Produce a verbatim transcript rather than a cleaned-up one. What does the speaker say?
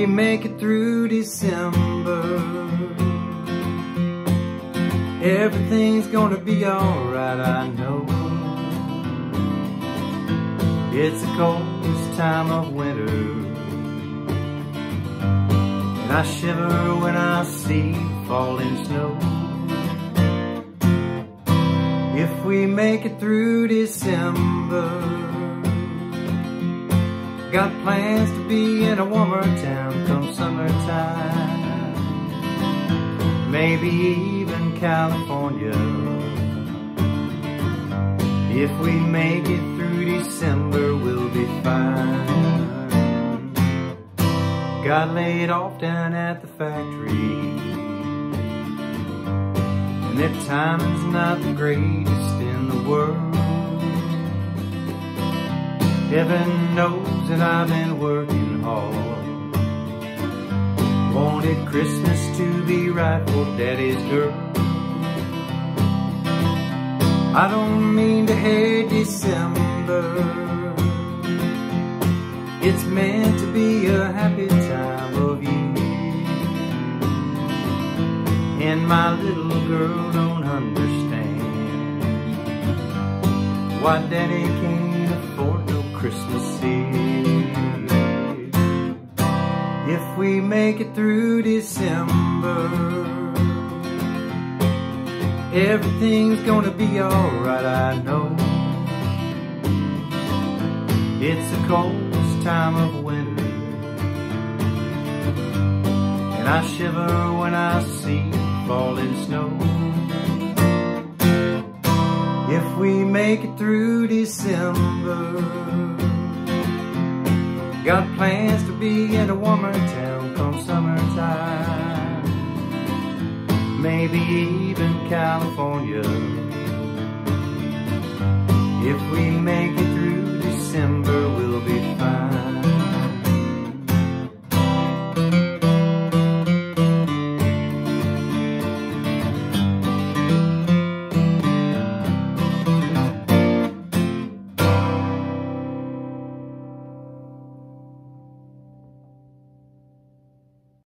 make it through December, everything's gonna be alright, I know. It's the coldest time of winter, and I shiver when I see falling snow. If we make it through December, got plans to be in a warmer town come summertime, maybe even California. If we make it through December, we'll be fine. Got laid off down at the factory, and their timing's not the greatest in the world. Heaven knows that I've been working hard, wanted Christmas to be right for Daddy's girl. I don't mean to hate December, it's meant to be a happy time of year, and my little girl don't understand why Daddy can't afford no Christmas Eve. If we make it through December, everything's gonna be alright, I know. It's the coldest time of winter, and I shiver when I see falling snow. If we make it through December, got plans to be in a warmer town come summertime, maybe even California. If we